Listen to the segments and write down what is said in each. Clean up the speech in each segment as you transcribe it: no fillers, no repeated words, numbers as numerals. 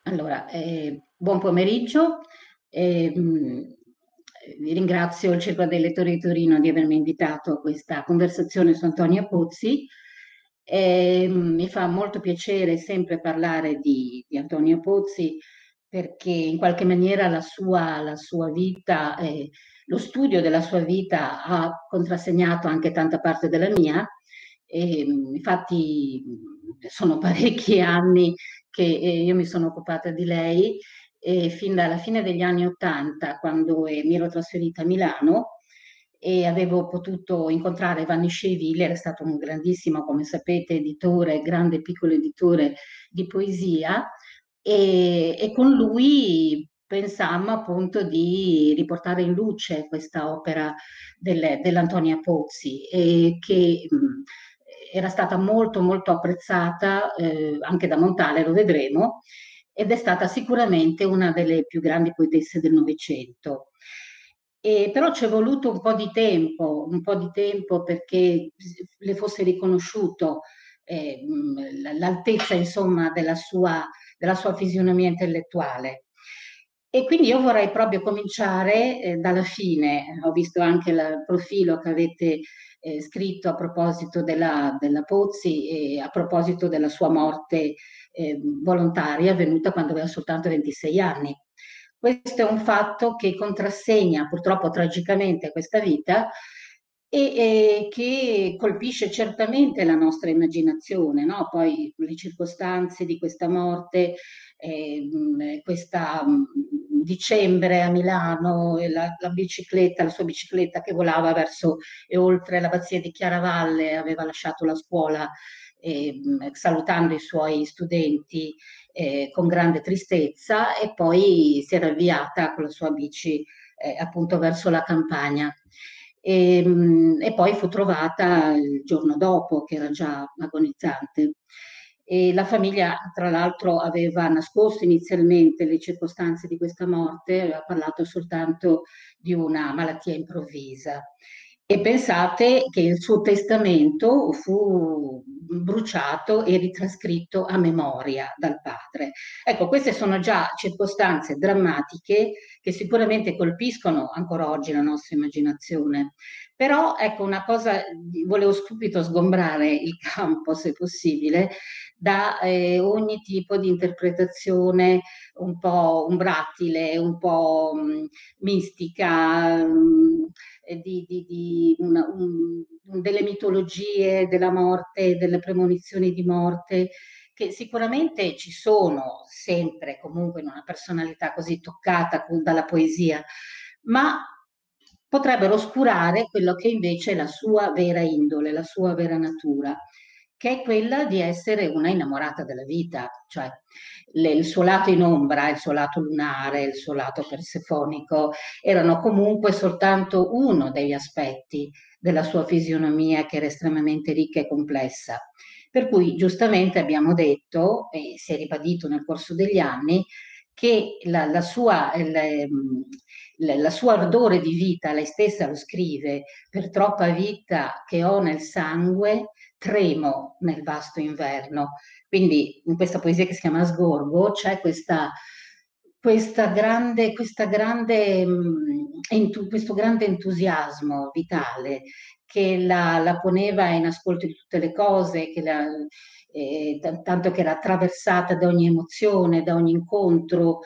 Allora, buon pomeriggio. Vi ringrazio il Circolo dei Lettori di Torino di avermi invitato a questa conversazione su Antonia Pozzi. Mi fa molto piacere sempre parlare di Antonia Pozzi perché in qualche maniera la sua vita, lo studio della sua vita ha contrassegnato anche tanta parte della mia. Infatti sono parecchi anni che io mi sono occupata di lei fin dalla fine degli anni '80, quando mi ero trasferita a Milano e avevo potuto incontrare Vanni Sceville, era stato un grandissimo, come sapete, editore, grande e piccolo editore di poesia, e con lui pensammo appunto di riportare in luce questa opera dell'Antonia Pozzi, che era stata molto molto apprezzata anche da Montale, lo vedremo, ed è stata sicuramente una delle più grandi poetesse del Novecento. Però ci è voluto un po' di tempo perché le fosse riconosciuto l'altezza, insomma, della sua fisionomia intellettuale. E quindi io vorrei proprio cominciare dalla fine. Ho visto anche il profilo che avete scritto a proposito della Pozzi e a proposito della sua morte volontaria avvenuta quando aveva soltanto 26 anni. Questo è un fatto che contrassegna purtroppo tragicamente questa vita e che colpisce certamente la nostra immaginazione, no? Poi le circostanze di questa morte, questa dicembre a Milano, e la bicicletta, la sua bicicletta che volava verso e oltre l'abbazia di Chiaravalle, aveva lasciato la scuola salutando i suoi studenti con grande tristezza e poi si era avviata con la sua bici appunto verso la campagna. E poi fu trovata il giorno dopo, che era già agonizzante. E la famiglia, tra l'altro, aveva nascosto inizialmente le circostanze di questa morte, aveva parlato soltanto di una malattia improvvisa. E pensate che il suo testamento fu bruciato e ritrascritto a memoria dal padre. Ecco, queste sono già circostanze drammatiche che sicuramente colpiscono ancora oggi la nostra immaginazione. Però, ecco, una cosa, volevo subito sgombrare il campo, se possibile, da ogni tipo di interpretazione un po' umbrattile, un po' mistica, delle mitologie della morte, delle premonizioni di morte, che sicuramente ci sono sempre comunque in una personalità così toccata dalla poesia, ma potrebbero oscurare quello che invece è la sua vera indole, la sua vera natura, che è quella di essere una innamorata della vita, cioè il suo lato in ombra, il suo lato lunare, il suo lato persefonico, erano comunque soltanto uno degli aspetti della sua fisionomia che era estremamente ricca e complessa. Per cui giustamente abbiamo detto, e si è ribadito nel corso degli anni, che la sua ardore di vita, lei stessa lo scrive, per troppa vita che ho nel sangue, tremo nel vasto inverno. Quindi in questa poesia che si chiama Sgorgo c'è questo grande entusiasmo vitale che la poneva in ascolto di tutte le cose, tanto che era attraversata da ogni emozione, da ogni incontro,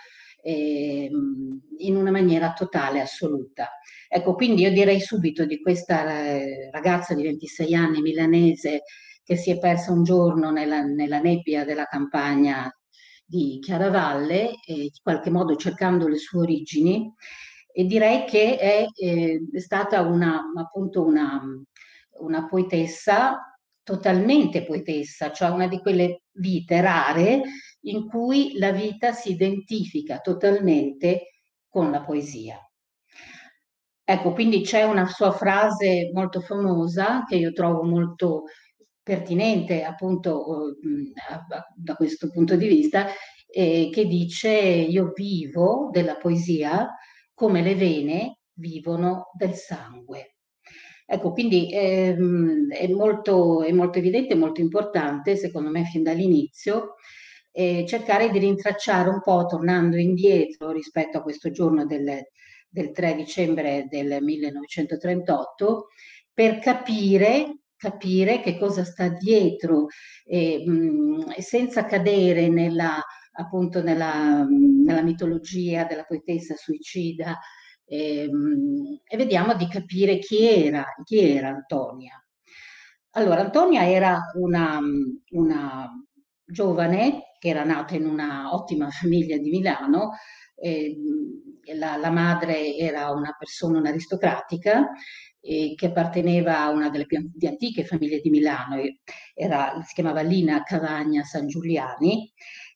in una maniera totale, assoluta. Ecco, quindi io direi subito di questa ragazza di 26 anni milanese che si è persa un giorno nella nebbia della campagna di Chiaravalle, in qualche modo cercando le sue origini, e direi che è stata appunto una poetessa, totalmente poetessa, cioè una di quelle vite rare in cui la vita si identifica totalmente con la poesia. Ecco, quindi c'è una sua frase molto famosa che io trovo molto pertinente appunto da questo punto di vista, che dice io vivo della poesia come le vene vivono del sangue. Ecco, quindi è molto evidente, molto importante, secondo me, fin dall'inizio, cercare di rintracciare un po', tornando indietro rispetto a questo giorno del 3 dicembre del 1938, per capire che cosa sta dietro, senza cadere appunto nella mitologia della poetessa suicida, e vediamo di capire chi era Antonia. Allora, Antonia era una giovane che era nata in una ottima famiglia di Milano. eh, la madre era una persona un'aristocratica, che apparteneva a una delle più antiche famiglie di Milano, si chiamava Lina Cavagna San Giuliani,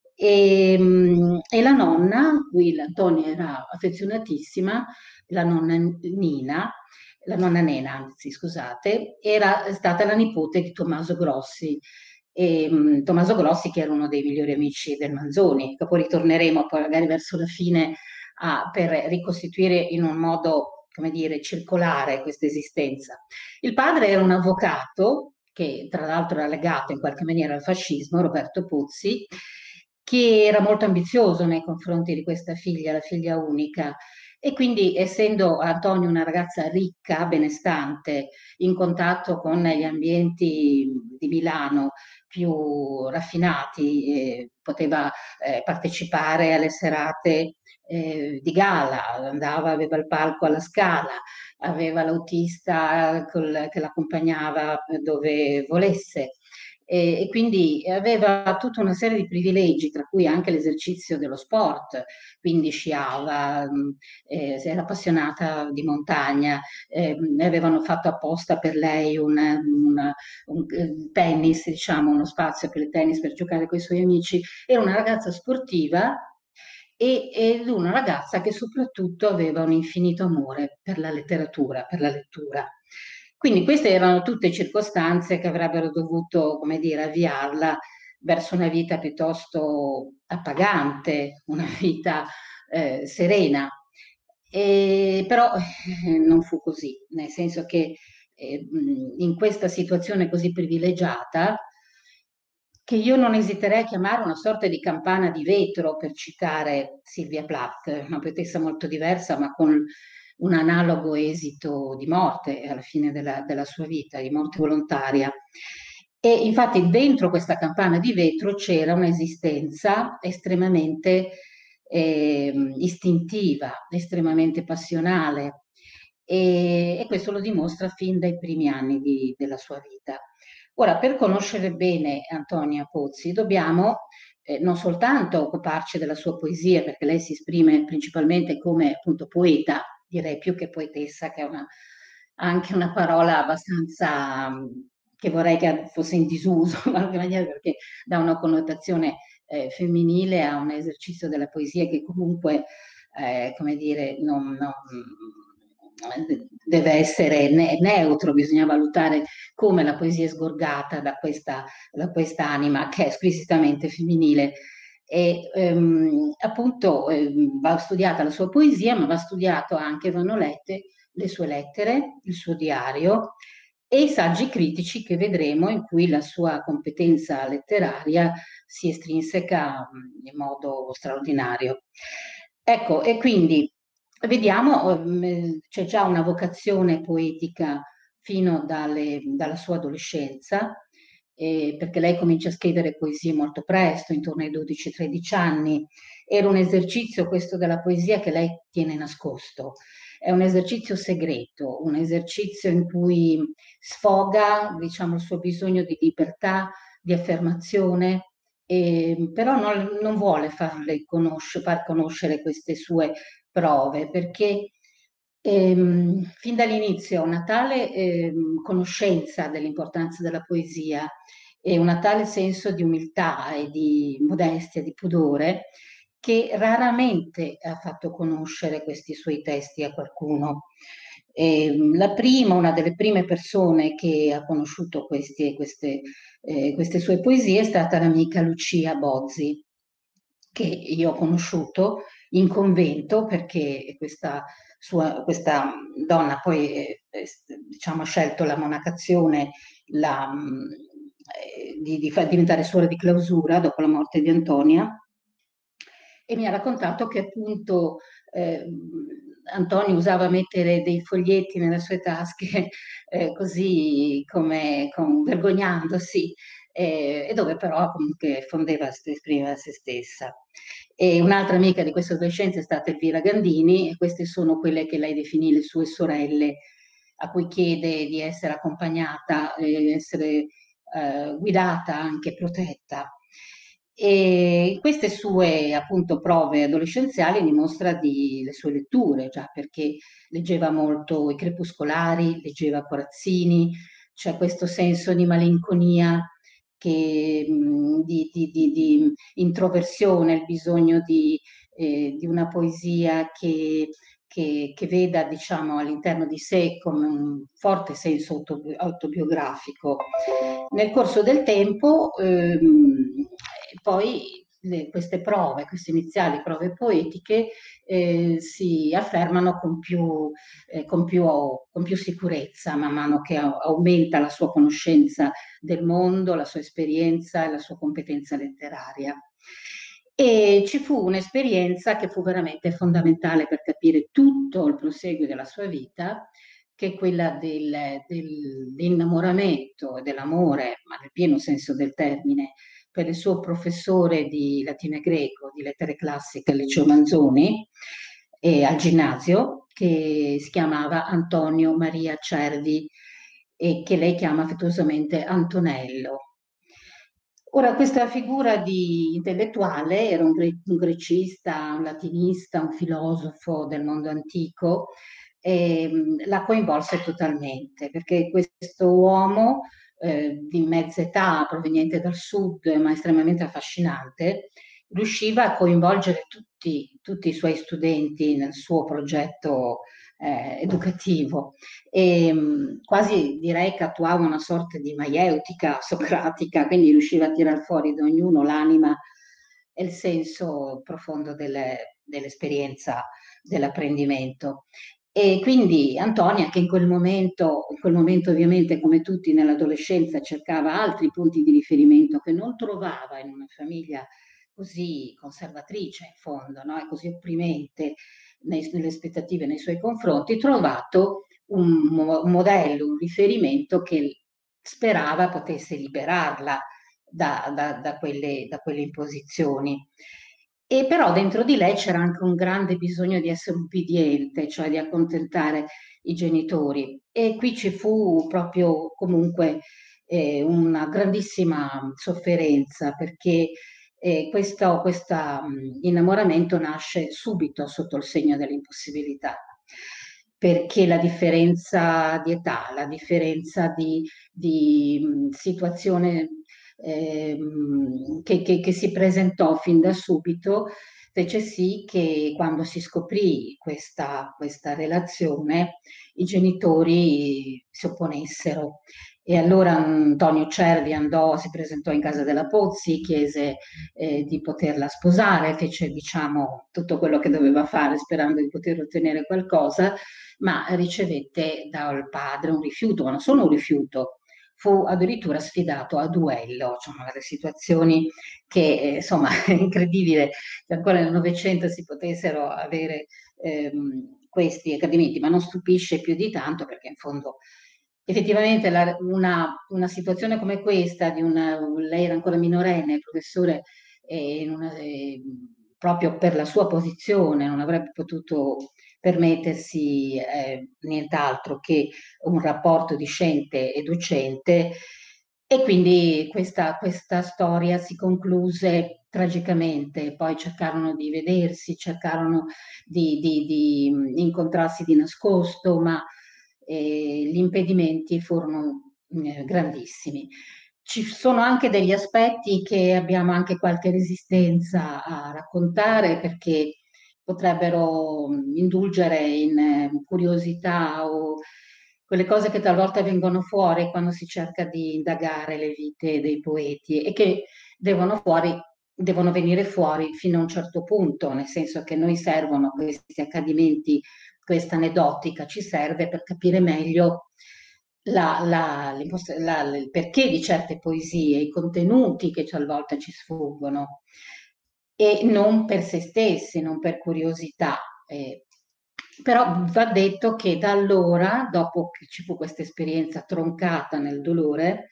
e la nonna, cui l'Antonia era affezionatissima, la nonna Nina, la nonna Nena, anzi, scusate, era stata la nipote di Tommaso Grossi. Tommaso Grossi, che era uno dei migliori amici del Manzoni, che poi ritorneremo poi magari verso la fine per ricostituire in un modo, come dire, circolare questa esistenza. Il padre era un avvocato, che tra l'altro era legato in qualche maniera al fascismo, Roberto Puzzi, che era molto ambizioso nei confronti di questa figlia, la figlia unica, e quindi, essendo Antonio una ragazza ricca, benestante, in contatto con gli ambienti di Milano più raffinati, poteva partecipare alle serate di gala, aveva il palco alla Scala, aveva l'autista che l'accompagnava dove volesse. E quindi aveva tutta una serie di privilegi, tra cui anche l'esercizio dello sport, quindi sciava, era appassionata di montagna, avevano fatto apposta per lei un tennis, diciamo, uno spazio per il tennis per giocare con i suoi amici. Era una ragazza sportiva ed una ragazza che soprattutto aveva un infinito amore per la letteratura, per la lettura. Quindi queste erano tutte circostanze che avrebbero dovuto, come dire, avviarla verso una vita piuttosto appagante, una vita serena. Però non fu così, nel senso che in questa situazione così privilegiata, che io non esiterei a chiamare una sorta di campana di vetro, per citare Silvia Plath, una poetessa molto diversa, ma con un analogo esito di morte alla fine della sua vita, di morte volontaria. E infatti dentro questa campana di vetro c'era un'esistenza estremamente istintiva, estremamente passionale, e questo lo dimostra fin dai primi anni della sua vita. Ora, per conoscere bene Antonia Pozzi, dobbiamo non soltanto occuparci della sua poesia, perché lei si esprime principalmente come appunto poeta, direi più che poetessa, che è anche una parola abbastanza che vorrei che fosse in disuso, in qualche maniera, perché dà una connotazione femminile a un esercizio della poesia che comunque, come dire, deve essere neutro, bisogna valutare come la poesia è sgorgata da questa anima che è squisitamente femminile. E appunto va studiata la sua poesia, ma va studiato anche, vanno lette le sue lettere, il suo diario e i saggi critici che vedremo, in cui la sua competenza letteraria si estrinseca in modo straordinario. Ecco, e quindi vediamo, c'è già una vocazione poetica fino dalla sua adolescenza, perché lei comincia a scrivere poesie molto presto, intorno ai 12-13 anni. Era un esercizio questo della poesia che lei tiene nascosto. È un esercizio segreto, un esercizio in cui sfoga, diciamo, il suo bisogno di libertà, di affermazione, però non vuole far conoscere queste sue prove, perché fin dall'inizio una tale conoscenza dell'importanza della poesia e un tale senso di umiltà e di modestia, di pudore, che raramente ha fatto conoscere questi suoi testi a qualcuno. Una delle prime persone che ha conosciuto queste sue poesie è stata l'amica Lucia Bozzi, che io ho conosciuto in convento perché questa donna poi diciamo, ha scelto la monacazione, di far diventare suora di clausura dopo la morte di Antonia, e mi ha raccontato che appunto eh, Antonio usava mettere dei foglietti nelle sue tasche così come vergognandosi, e dove però comunque esprimeva se stessa. E un'altra amica di questa adolescenza è stata Elvira Gandini, e queste sono quelle che lei definì le sue sorelle, a cui chiede di essere accompagnata, essere guidata, anche protetta. E queste sue appunto prove adolescenziali dimostra le sue letture, già perché leggeva molto i crepuscolari, leggeva Corazzini, c'è questo senso di malinconia, di introversione, il bisogno di una poesia che veda, diciamo, all'interno di sé come un forte senso autobiografico. Nel corso del tempo, poi queste prove, queste iniziali prove poetiche, si affermano con più sicurezza man mano che aumenta la sua conoscenza del mondo, la sua esperienza e la sua competenza letteraria. E ci fu un'esperienza che fu veramente fondamentale per capire tutto il proseguo della sua vita, che è quella dell'innamoramento e dell'amore, ma nel pieno senso del termine, per il suo professore di latino e greco, di lettere classiche al Liceo Manzoni, e al ginnasio, che si chiamava Antonio Maria Cervi e che lei chiama affettuosamente Antonello. Ora, questa figura di intellettuale era un grecista, un latinista, un filosofo del mondo antico, e la coinvolse totalmente, perché questo uomo di mezza età, proveniente dal sud, ma estremamente affascinante, riusciva a coinvolgere tutti i suoi studenti nel suo progetto educativo, e quasi direi che attuava una sorta di maieutica socratica, quindi riusciva a tirar fuori da ognuno l'anima e il senso profondo dell'esperienza dell'apprendimento. E quindi Antonia, che in quel momento ovviamente come tutti nell'adolescenza cercava altri punti di riferimento che non trovava in una famiglia così conservatrice in fondo, no? E così opprimente nelle aspettative nei suoi confronti, trovato un modello, un riferimento che sperava potesse liberarla da quelle imposizioni. E però dentro di lei c'era anche un grande bisogno di essere ubbidiente, cioè di accontentare i genitori. E qui ci fu proprio comunque una grandissima sofferenza, perché questo innamoramento nasce subito sotto il segno dell'impossibilità, perché la differenza di età, la differenza di situazione che si presentò fin da subito fece sì che quando si scoprì questa relazione i genitori si opponessero. E allora Antonio Cervi si presentò in casa della Pozzi, chiese di poterla sposare, fece diciamo tutto quello che doveva fare sperando di poter ottenere qualcosa, ma ricevette dal padre un rifiuto, ma non solo un rifiuto, fu addirittura sfidato a duello, cioè delle situazioni che insomma è incredibile che ancora nel Novecento si potessero avere questi accadimenti, ma non stupisce più di tanto perché in fondo effettivamente una situazione come questa, lei era ancora minorenne, il professore in proprio per la sua posizione non avrebbe potuto permettersi nient'altro che un rapporto discente e docente, e quindi questa storia si concluse tragicamente. Poi cercarono di vedersi, cercarono di incontrarsi di nascosto, ma gli impedimenti furono grandissimi. Ci sono anche degli aspetti che abbiamo anche qualche resistenza a raccontare, perché potrebbero indulgere in curiosità o quelle cose che talvolta vengono fuori quando si cerca di indagare le vite dei poeti e che devono venire fuori fino a un certo punto, nel senso che noi servono questi accadimenti, questa aneddotica ci serve per capire meglio il perché di certe poesie, i contenuti che talvolta ci sfuggono, e non per se stessi, non per curiosità. Però va detto che da allora, dopo che ci fu questa esperienza troncata nel dolore,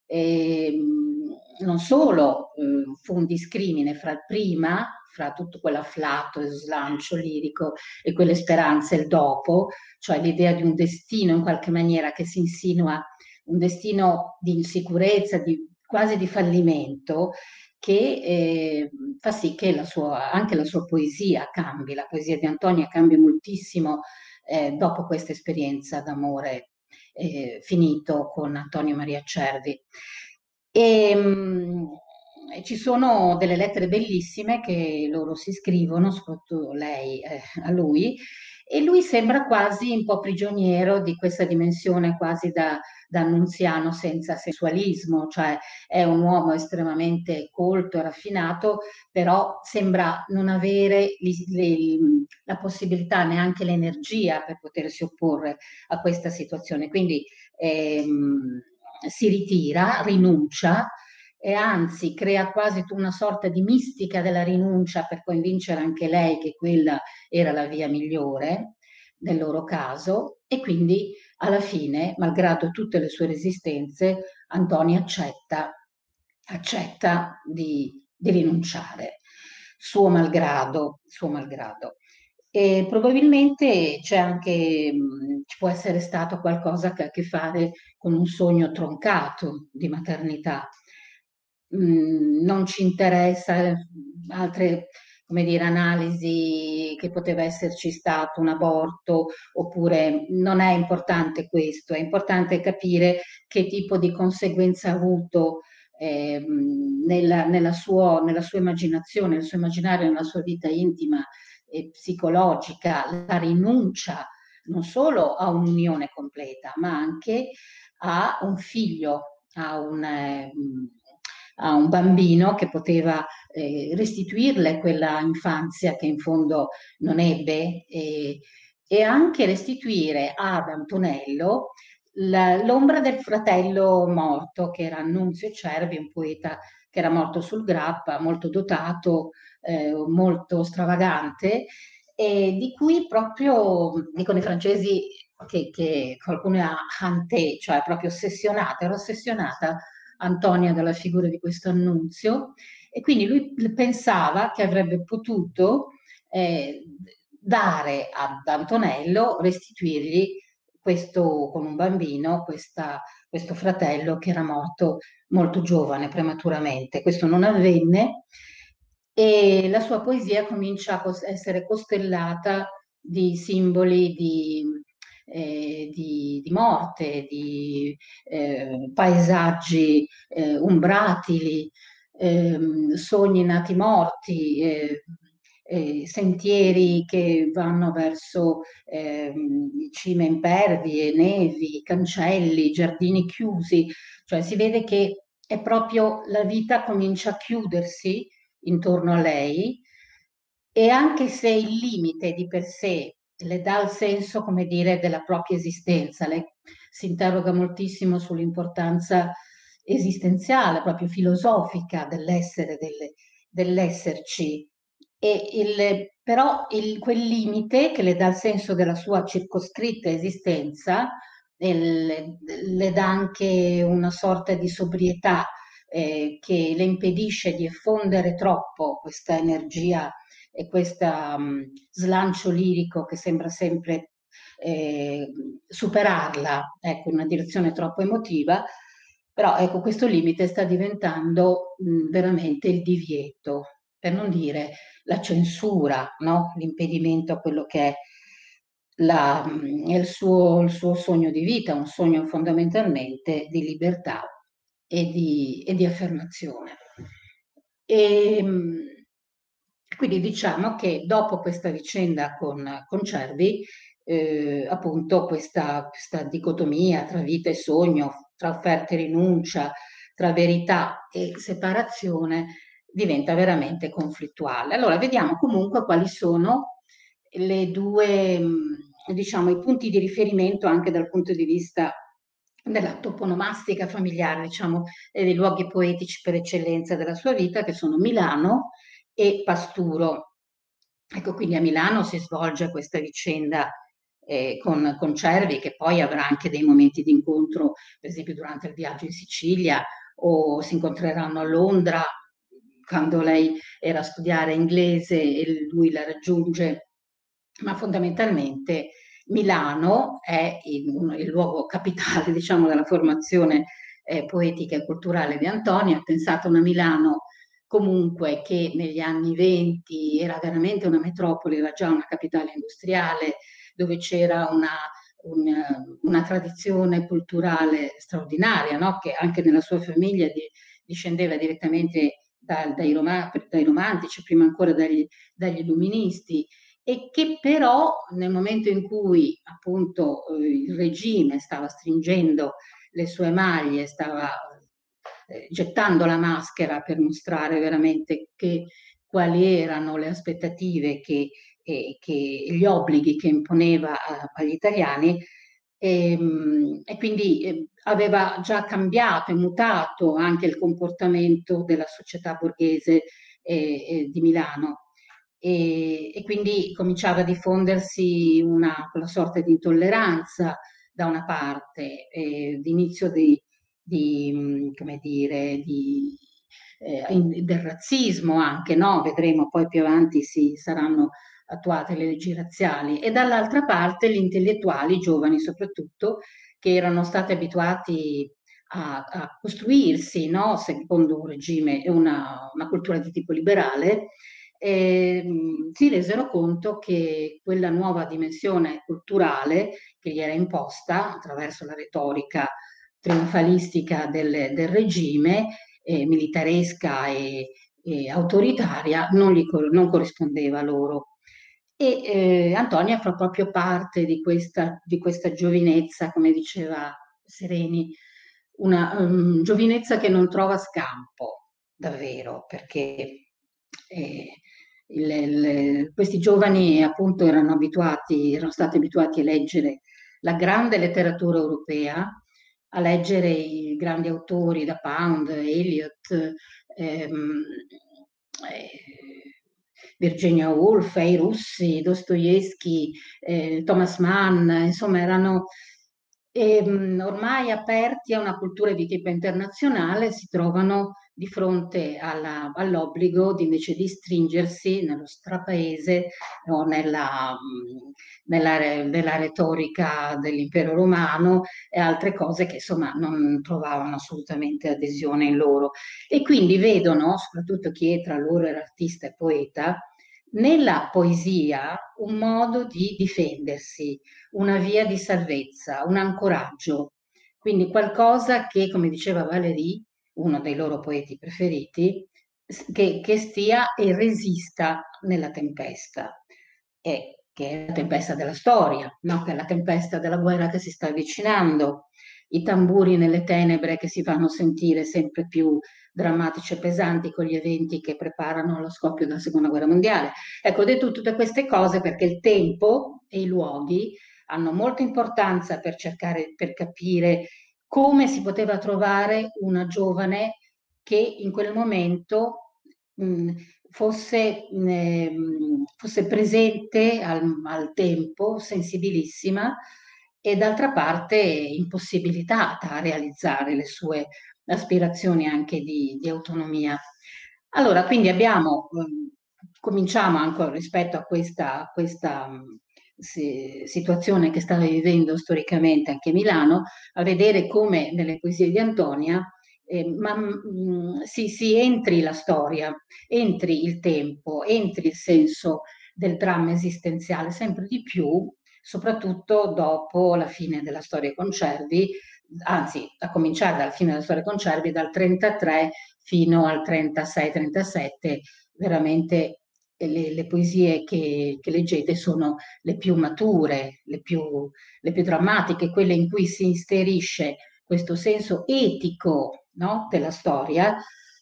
non solo fu un discrimine fra il prima, fra tutto quell'afflato e slancio lirico e quelle speranze, il dopo, cioè l'idea di un destino in qualche maniera che si insinua, un destino di insicurezza, quasi di fallimento, che fa sì che anche la sua poesia cambi, la poesia di Antonia cambia moltissimo dopo questa esperienza d'amore finito con Antonio Maria Cervi. E, ci sono delle lettere bellissime che loro si scrivono, soprattutto lei a lui, e lui sembra quasi un po' prigioniero di questa dimensione quasi da annunziano senza sensualismo, cioè è un uomo estremamente colto e raffinato, però sembra non avere la possibilità, neanche l'energia per potersi opporre a questa situazione. Quindi si ritira, rinuncia e anzi crea quasi una sorta di mistica della rinuncia per convincere anche lei che quella era la via migliore nel loro caso, e quindi alla fine, malgrado tutte le sue resistenze, Antonia accetta di rinunciare, suo malgrado, suo malgrado. E probabilmente c'è anche, ci può essere stato qualcosa che ha a che fare con un sogno troncato di maternità. Non ci interessa altre, come dire, analisi che poteva esserci stato un aborto, oppure non è importante questo, è importante capire che tipo di conseguenza ha avuto nella sua immaginazione, nel suo immaginario, nella sua vita intima e psicologica, la rinuncia non solo a un'unione completa, ma anche a un figlio, a un bambino che poteva restituirle quella infanzia che in fondo non ebbe, e anche restituire ad Antonello l'ombra del fratello morto, che era Annunzio Cervi, un poeta che era morto sul Grappa, molto dotato, molto stravagante, e di cui proprio, dicono i francesi, che qualcuno è hanté, cioè proprio ossessionata, era ossessionata Antonia dalla figura di questo Annunzio, e quindi lui pensava che avrebbe potuto eh, dare ad Antonello, restituirgli questo, con un bambino, questo fratello che era morto molto giovane, prematuramente. Questo non avvenne e la sua poesia comincia a essere costellata di simboli di morte, di paesaggi umbratili, sogni nati morti, sentieri che vanno verso cime impervie, nevi, cancelli, giardini chiusi, cioè si vede che è proprio la vita comincia a chiudersi intorno a lei, e anche se il limite di per sé le dà il senso, come dire, della propria esistenza, lei si interroga moltissimo sull'importanza esistenziale, proprio filosofica dell'essere, dell'esserci, però quel limite che le dà il senso della sua circoscritta esistenza, le dà anche una sorta di sobrietà che le impedisce di effondere troppo questa energia e questo slancio lirico che sembra sempre superarla, ecco, in una direzione troppo emotiva, però ecco, questo limite sta diventando veramente il divieto, per non dire la censura, no? L'impedimento a quello che è il suo sogno di vita, un sogno fondamentalmente di libertà e di affermazione. E, quindi diciamo che dopo questa vicenda con Cervi, appunto questa dicotomia tra vita e sogno, tra offerta e rinuncia, tra verità e separazione, diventa veramente conflittuale. Allora vediamo comunque quali sono le due, diciamo, i punti di riferimento anche dal punto di vista della toponomastica familiare, diciamo, dei luoghi poetici per eccellenza della sua vita, che sono Milano e Pasturo. Ecco, quindi a Milano si svolge questa vicenda con Cervi, che poi avrà anche dei momenti di incontro, per esempio durante il viaggio in Sicilia, o si incontreranno a Londra, quando lei era a studiare inglese e lui la raggiunge, ma fondamentalmente Milano è il luogo capitale, diciamo, della formazione poetica e culturale di Antonio. Ha pensato a una Milano comunque che negli anni venti era veramente una metropoli, era già una capitale industriale dove c'era una tradizione culturale straordinaria, no? Che anche nella sua famiglia discendeva direttamente dai romantici, prima ancora dagli illuministi, e che però nel momento in cui appunto il regime stava stringendo le sue maglie, stava gettando la maschera per mostrare veramente quali erano le aspettative che gli obblighi che imponeva agli italiani, e quindi aveva già cambiato e mutato anche il comportamento della società borghese di Milano. E quindi cominciava a diffondersi quella sorta di intolleranza da una parte, di inizio come dire, del razzismo anche, no? Vedremo poi più avanti si saranno attuate le leggi razziali, e dall'altra parte gli intellettuali, giovani soprattutto, che erano stati abituati a costruirsi, no? Secondo un regime e una cultura di tipo liberale, si resero conto che quella nuova dimensione culturale che gli era imposta attraverso la retorica trionfalistica del regime, militaresca e autoritaria, non corrispondeva loro. E Antonia fa proprio parte di questa giovinezza, come diceva Sereni, una giovinezza che non trova scampo, davvero, perché eh, questi giovani appunto erano stati abituati a leggere la grande letteratura europea, a leggere i grandi autori da Pound, Eliot, ehm, Virginia Woolf, i russi, Dostoevsky, Thomas Mann, insomma erano ormai aperti a una cultura di tipo internazionale, si trovano di fronte all'obbligo invece di stringersi nello strapaese o nella retorica dell'impero romano e altre cose che insomma non trovavano assolutamente adesione in loro. E quindi vedono, soprattutto chi tra loro era artista e poeta, nella poesia un modo di difendersi, una via di salvezza, un ancoraggio. Quindi qualcosa che, come diceva Valéry, uno dei loro poeti preferiti, che stia e resista nella tempesta, e che è la tempesta della storia, no? Che è la tempesta della guerra che si sta avvicinando, i tamburi nelle tenebre che si fanno sentire sempre più drammatici e pesanti con gli eventi che preparano lo scoppio della seconda guerra mondiale. Ecco, ho detto tutte queste cose perché il tempo e i luoghi hanno molta importanza per cercare, per capire come si poteva trovare una giovane che in quel momento mh, fosse presente al tempo, sensibilissima, e d'altra parte impossibilitata a realizzare le sue aspirazioni anche di autonomia. Allora, quindi cominciamo anche rispetto a questa situazione che stava vivendo storicamente anche Milano, a vedere come nelle poesie di Antonia si entri la storia, entri il tempo, entri il senso del dramma esistenziale sempre di più, soprattutto dopo la fine della storia con Cervi, anzi, a cominciare dalla fine della storia con Cervi, dal 33 fino al 36-37, veramente le poesie che leggete sono le più mature, le più drammatiche, quelle in cui si inserisce questo senso etico, no, della storia,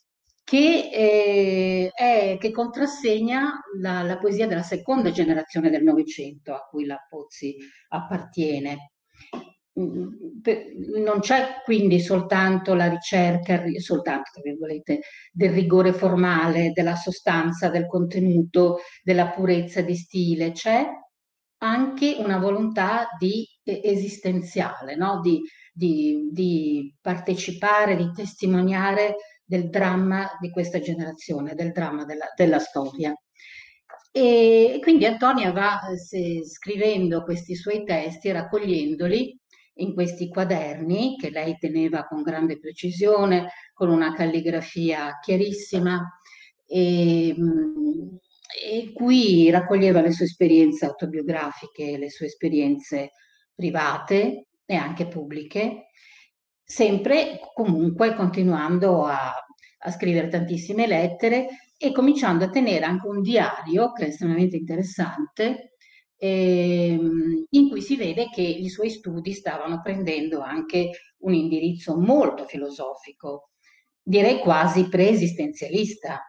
che contrassegna la poesia della seconda generazione del Novecento, a cui la Pozzi appartiene. Non c'è quindi soltanto la ricerca, soltanto, tra virgolette, del rigore formale, della sostanza, del contenuto, della purezza di stile, c'è anche una volontà di, esistenziale, no? Di partecipare, di testimoniare del dramma di questa generazione, del dramma della storia. E quindi Antonia va, scrivendo questi suoi testi, raccogliendoli in questi quaderni che lei teneva con grande precisione, con una calligrafia chiarissima, e, e qui raccoglieva le sue esperienze autobiografiche, le sue esperienze private e anche pubbliche, sempre comunque continuando a scrivere tantissime lettere e cominciando a tenere anche un diario che è estremamente interessante, in cui si vede che i suoi studi stavano prendendo anche un indirizzo molto filosofico, direi quasi preesistenzialista.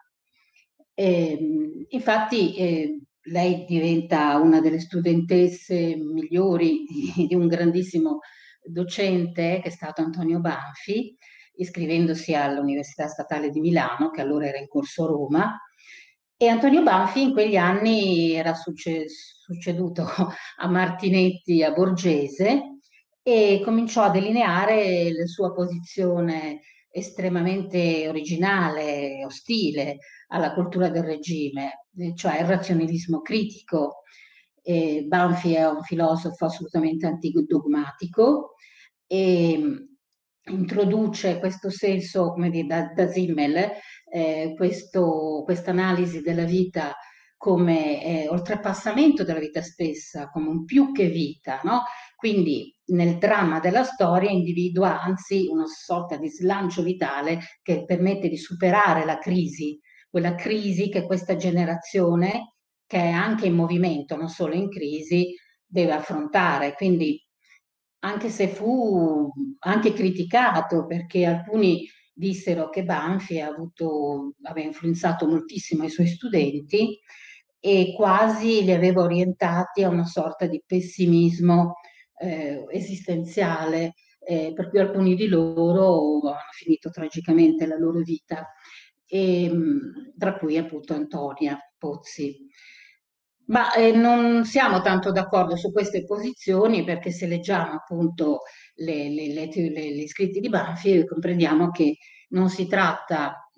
Infatti, lei diventa una delle studentesse migliori di un grandissimo docente che è stato Antonio Banfi, iscrivendosi all'Università Statale di Milano, che allora era in corso Roma. E Antonio Banfi in quegli anni era succeduto a Martinetti, a Borgese, e cominciò a delineare la sua posizione estremamente originale, ostile alla cultura del regime, cioè il razionalismo critico. Banfi è un filosofo assolutamente antidogmatico e introduce questo senso, come dire, da Simmel, questa analisi della vita come oltrepassamento della vita stessa, come un più che vita, no? Quindi nel dramma della storia individua anzi una sorta di slancio vitale che permette di superare la crisi, quella crisi che questa generazione, che è anche in movimento, non solo in crisi, deve affrontare. Quindi anche se fu anche criticato perché alcuni dissero che Banfi aveva influenzato moltissimo i suoi studenti e quasi li aveva orientati a una sorta di pessimismo esistenziale, per cui alcuni di loro hanno finito tragicamente la loro vita, tra cui appunto Antonia Pozzi. Ma non siamo tanto d'accordo su queste posizioni perché se leggiamo appunto gli scritti di Banfi comprendiamo che non si tratta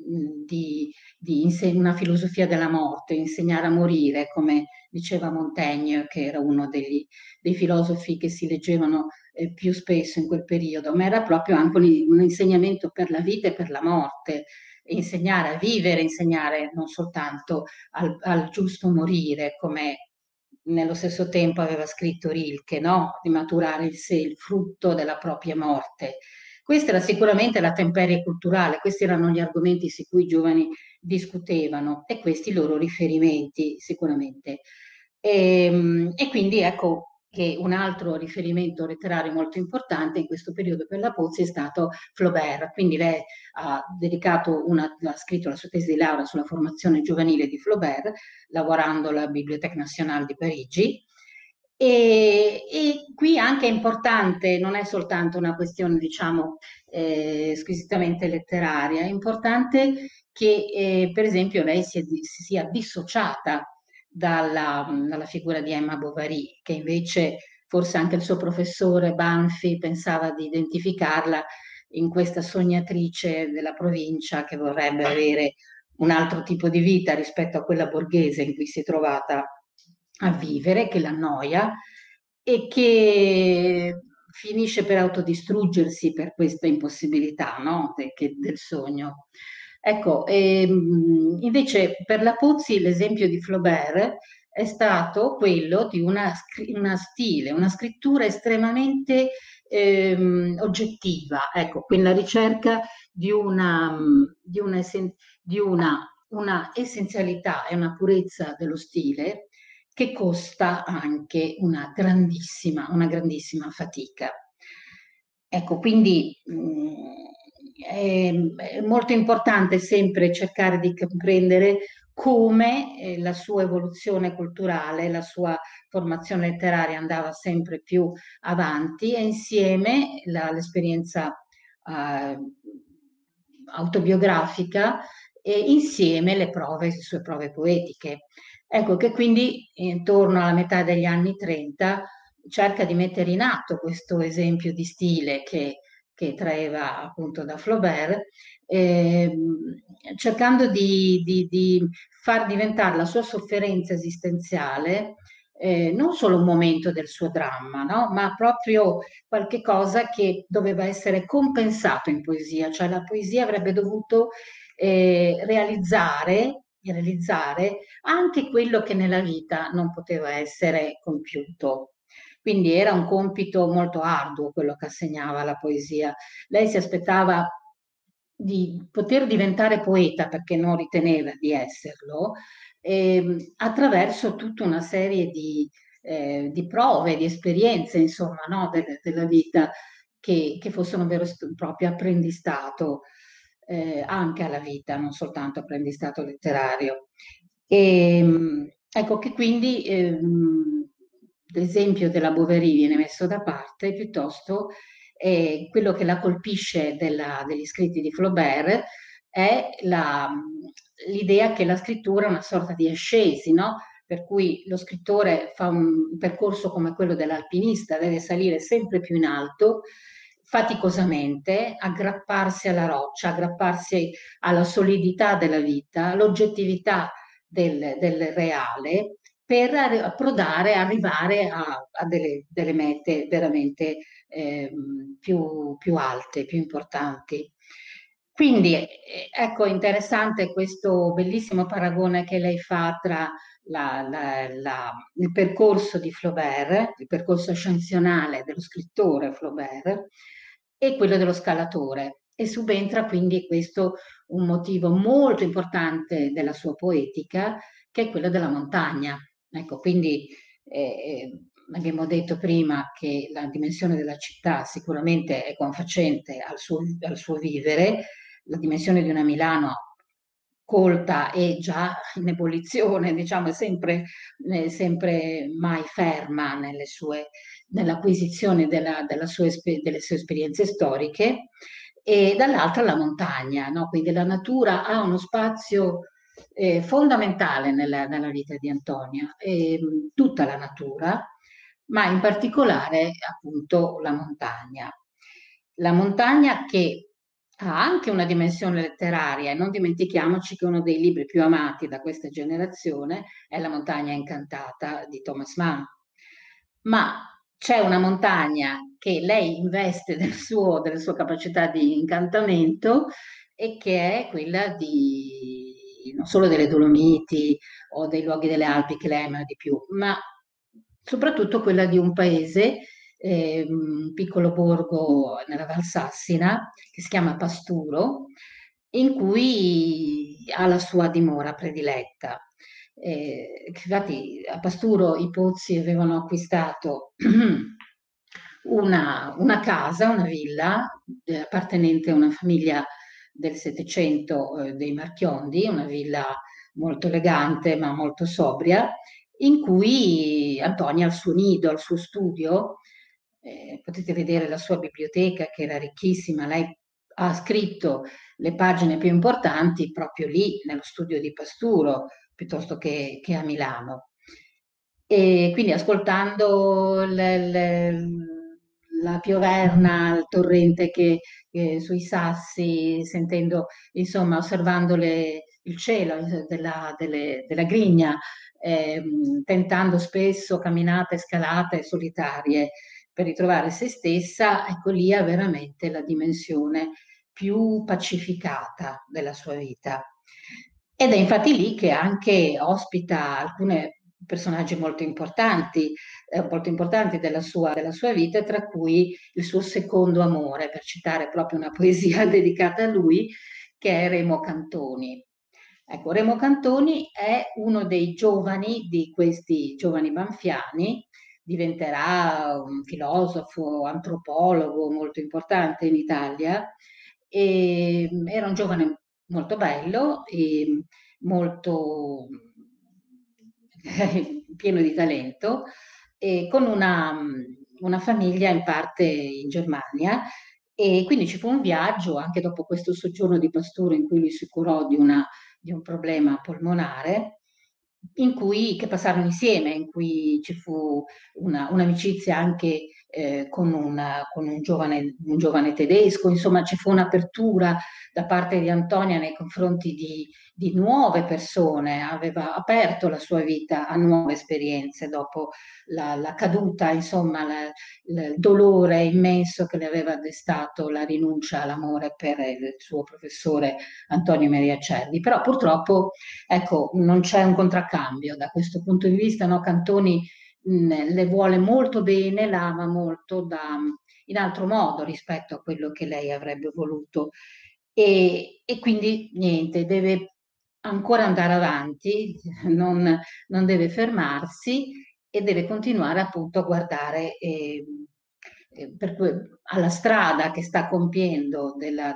di una filosofia della morte, insegnare a morire, come diceva Montaigne, che era uno dei filosofi che si leggevano più spesso in quel periodo, ma era proprio anche un insegnamento per la vita e per la morte, insegnare a vivere, insegnare non soltanto al giusto morire, come nello stesso tempo aveva scritto Rilke, no? Di maturare in sé il frutto della propria morte. Questa era sicuramente la temperie culturale, questi erano gli argomenti su cui i giovani discutevano e questi i loro riferimenti sicuramente. E quindi ecco che un altro riferimento letterario molto importante in questo periodo per la Pozzi è stato Flaubert, quindi lei ha scritto la sua tesi di laurea sulla formazione giovanile di Flaubert, lavorando alla Bibliothèque Nationale di Parigi. E qui anche è importante, non è soltanto una questione, diciamo, squisitamente letteraria, è importante che, per esempio, lei si sia dissociata dalla figura di Emma Bovary, che invece forse anche il suo professore Banfi pensava di identificarla in questa sognatrice della provincia che vorrebbe avere un altro tipo di vita rispetto a quella borghese in cui si è trovata a vivere, che l'annoia e che finisce per autodistruggersi per questa impossibilità, no? Del sogno. Ecco, invece per la Puzzi l'esempio di Flaubert è stato quello di una scrittura estremamente oggettiva, ecco, quindi la ricerca di una essenzialità e una purezza dello stile che costa anche una grandissima fatica. Ecco, quindi è molto importante sempre cercare di comprendere come la sua evoluzione culturale, la sua formazione letteraria andava sempre più avanti e insieme l'esperienza eh, autobiografica e insieme le sue prove poetiche. Ecco che quindi intorno alla metà degli anni 30 cerca di mettere in atto questo esempio di stile che traeva appunto da Flaubert, cercando di far diventare la sua sofferenza esistenziale non solo un momento del suo dramma, no? Ma proprio qualche cosa che doveva essere compensato in poesia, cioè la poesia avrebbe dovuto realizzare anche quello che nella vita non poteva essere compiuto. Quindi era un compito molto arduo quello che assegnava la poesia. Lei si aspettava di poter diventare poeta perché non riteneva di esserlo, attraverso tutta una serie di prove, di esperienze, insomma, no, della vita che fossero un vero e proprio apprendistato anche alla vita, non soltanto apprendistato letterario. Ecco che quindi l'esempio della Bovary viene messo da parte, piuttosto quello che la colpisce degli scritti di Flaubert è l'idea che la scrittura è una sorta di ascesi, no? Per cui lo scrittore fa un percorso come quello dell'alpinista, deve salire sempre più in alto, faticosamente, aggrapparsi alla roccia, aggrapparsi alla solidità della vita, all'oggettività del reale, per approdare, arrivare a delle mete veramente più alte, più importanti. Quindi ecco interessante questo bellissimo paragone che lei fa tra il percorso di Flaubert, il percorso ascensionale dello scrittore Flaubert e quello dello scalatore. E subentra quindi questo un motivo molto importante della sua poetica, che è quello della montagna. Ecco, quindi abbiamo detto prima che la dimensione della città sicuramente è confacente al suo vivere, la dimensione di una Milano colta e già in ebollizione, diciamo, sempre mai ferma nell'acquisizione delle sue esperienze storiche, e dall'altra la montagna, no? Quindi la natura ha uno spazio fondamentale nella vita di Antonia, tutta la natura, ma in particolare appunto la montagna. La montagna che ha anche una dimensione letteraria e non dimentichiamoci che uno dei libri più amati da questa generazione è La montagna incantata di Thomas Mann. Ma c'è una montagna che lei investe della sua capacità di incantamento e che è quella non solo delle Dolomiti o dei luoghi delle Alpi che lei ama di più, ma soprattutto quella di un paese, un piccolo borgo nella Valsassina che si chiama Pasturo, in cui ha la sua dimora prediletta. Infatti a Pasturo i Pozzi avevano acquistato una casa, una villa appartenente a una famiglia del Settecento dei Marchiondi, una villa molto elegante ma molto sobria, in cui Antonia ha il suo nido, il suo studio. Potete vedere la sua biblioteca che era ricchissima, lei ha scritto le pagine più importanti proprio lì, nello studio di Pasturo, piuttosto che a Milano. E quindi ascoltando la pioverna, il torrente sui sassi, sentendo, insomma, osservando il cielo della grigna, tentando spesso camminate, scalate solitarie per ritrovare se stessa, ecco lì ha veramente la dimensione più pacificata della sua vita. Ed è infatti lì che anche ospita alcuni personaggi molto importanti della sua vita, tra cui il suo secondo amore, per citare proprio una poesia dedicata a lui, che è Remo Cantoni. Ecco, Remo Cantoni è uno dei giovani di questi giovani banfiani, diventerà un filosofo, antropologo molto importante in Italia. Era un giovane molto bello molto pieno di talento, e con una famiglia in parte in Germania. E quindi ci fu un viaggio anche dopo questo soggiorno di pastore in cui lui si curò di un problema polmonare, che passarono insieme, in cui ci fu un'amicizia anche con un giovane tedesco. Insomma, ci fu un'apertura da parte di Antonia nei confronti di nuove persone, aveva aperto la sua vita a nuove esperienze dopo la caduta, insomma, il dolore immenso che le aveva destato la rinuncia all'amore per il suo professore Antonio Maria Cervi. Però purtroppo, ecco, non c'è un contraccambio da questo punto di vista, no? Cantoni le vuole molto bene, la ama molto in altro modo rispetto a quello che lei avrebbe voluto. E quindi niente, deve ancora andare avanti, non deve fermarsi e deve continuare appunto a guardare alla strada che sta compiendo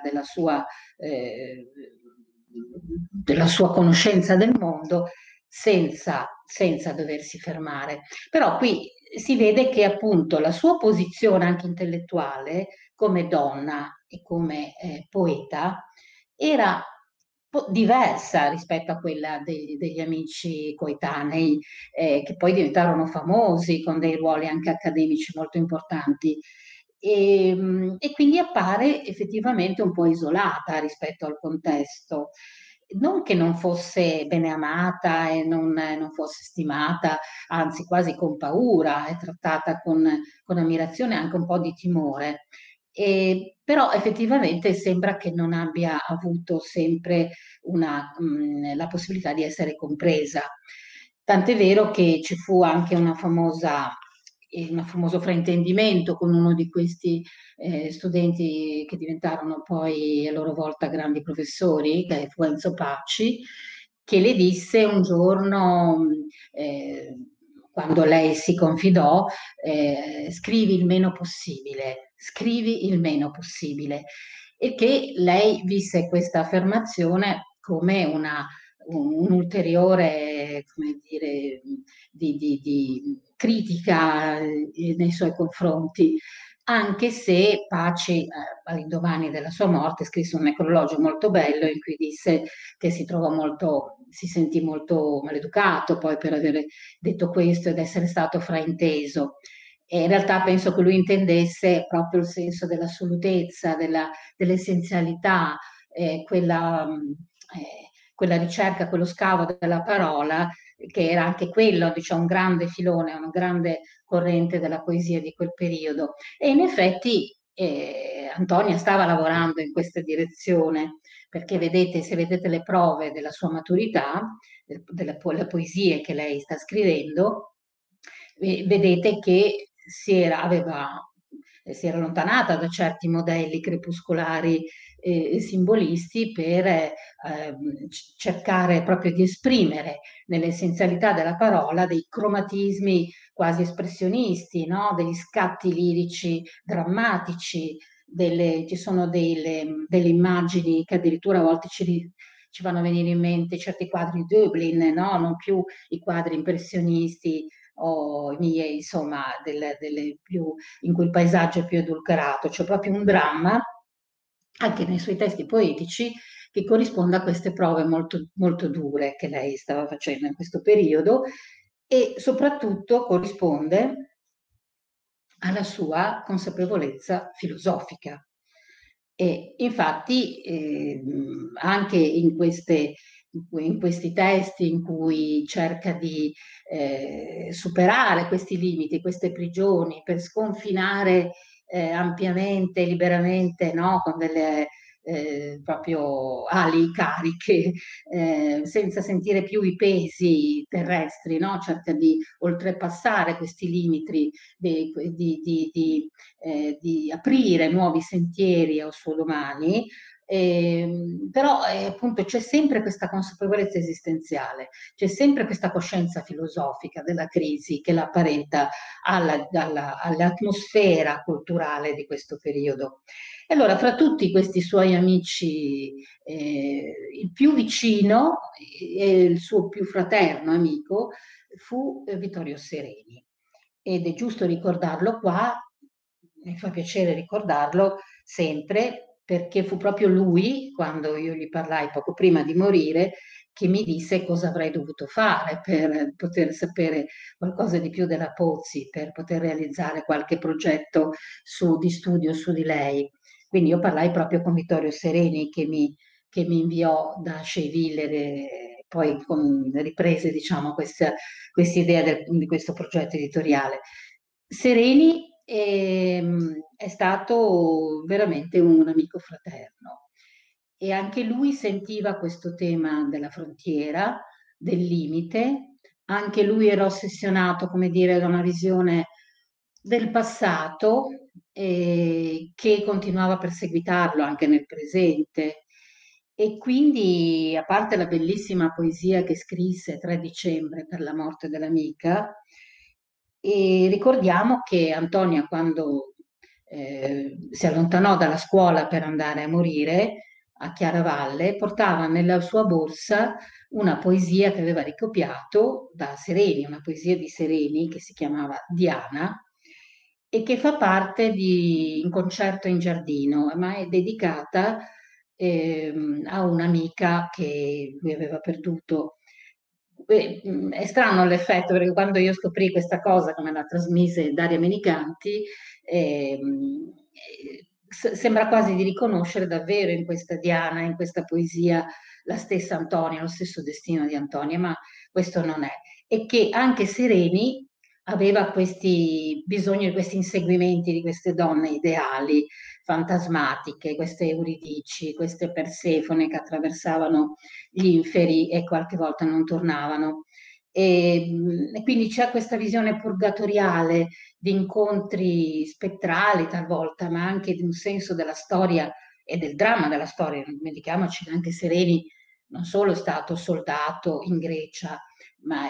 eh, della sua conoscenza del mondo senza doversi fermare. Però qui si vede che appunto la sua posizione anche intellettuale come donna e come poeta era diversa rispetto a quella degli amici coetanei, che poi diventarono famosi con dei ruoli anche accademici molto importanti. E quindi appare effettivamente un po' isolata rispetto al contesto. Non che non fosse bene amata e non fosse stimata, anzi quasi con paura, è trattata con ammirazione e anche un po' di timore. Però effettivamente sembra che non abbia avuto sempre la possibilità di essere compresa. Tant'è vero che ci fu anche un famoso fraintendimento con uno di questi studenti che diventarono poi a loro volta grandi professori, che fu Enzo Pacci, che le disse un giorno, eh, quando lei si confidò, scrivi il meno possibile, e che lei visse questa affermazione come un ulteriore, come dire, di critica nei suoi confronti, anche se Paci, all'indomani della sua morte, scrisse un necrologio molto bello in cui disse che si sentì molto maleducato poi per aver detto questo ed essere stato frainteso. E in realtà penso che lui intendesse proprio il senso dell'assolutezza, dell'essenzialità, quella ricerca, quello scavo della parola, che era anche quello, diciamo, un grande filone, una grande corrente della poesia di quel periodo. E in effetti Antonia stava lavorando in questa direzione, perché vedete, se vedete le prove della sua maturità, delle poesie che lei sta scrivendo, vedete che si era allontanata da certi modelli crepuscolari e simbolisti per cercare proprio di esprimere nell'essenzialità della parola dei cromatismi quasi espressionisti, no? Degli scatti lirici drammatici, ci sono delle immagini che addirittura a volte ci fanno venire in mente certi quadri di Döblin, no? Non più i quadri impressionisti o i miei, insomma, in cui il paesaggio è più edulcorato. C'è proprio un dramma anche nei suoi testi poetici che corrisponde a queste prove molto, molto dure che lei stava facendo in questo periodo, e soprattutto corrisponde alla sua consapevolezza filosofica. E infatti anche in questi testi in cui cerca di superare questi limiti, queste prigioni, per sconfinare ampiamente, liberamente, no? Con delle proprio ali cariche, senza sentire più i pesi terrestri, no? Cerca di oltrepassare questi limiti, di aprire nuovi sentieri al suo domani, Però appunto c'è sempre questa consapevolezza esistenziale, c'è sempre questa coscienza filosofica della crisi che la apparenta all'atmosfera culturale di questo periodo. E allora, fra tutti questi suoi amici, il più vicino e il suo più fraterno amico fu Vittorio Sereni. Ed è giusto ricordarlo qua, mi fa piacere ricordarlo sempre, perché fu proprio lui, quando io gli parlai poco prima di morire, che mi disse cosa avrei dovuto fare per poter sapere qualcosa di più della Pozzi, per poter realizzare qualche progetto di studio su di lei. Quindi io parlai proprio con Vittorio Sereni che mi inviò da Sceiviller e poi riprese diciamo, questa idea di questo progetto editoriale. Sereni è stato veramente un amico fraterno e anche lui sentiva questo tema della frontiera, del limite, anche lui era ossessionato, come dire, da una visione del passato che continuava a perseguitarlo anche nel presente. E quindi, a parte la bellissima poesia che scrisse 3 dicembre per la morte dell'amica, e ricordiamo che Antonia, quando si allontanò dalla scuola per andare a morire a Chiaravalle, portava nella sua borsa una poesia che aveva ricopiato da Sereni, una poesia di Sereni che si chiamava Diana e che fa parte di Un concerto in giardino, ma è dedicata a un'amica che lui aveva perduto. È strano l'effetto perché quando io scoprì questa cosa, come la trasmise Daria Menicanti, sembra quasi di riconoscere davvero in questa Diana, in questa poesia, la stessa Antonia, lo stesso destino di Antonia, ma questo non è. E che anche Sereni aveva questi bisogni, questi inseguimenti di queste donne ideali, fantasmatiche, queste Euridici, queste Persefone che attraversavano gli inferi e qualche volta non tornavano. E quindi c'è questa visione purgatoriale di incontri spettrali talvolta, ma anche di un senso della storia e del dramma della storia. Non dimentichiamoci che anche Sereni non solo è stato soldato in Grecia, ma,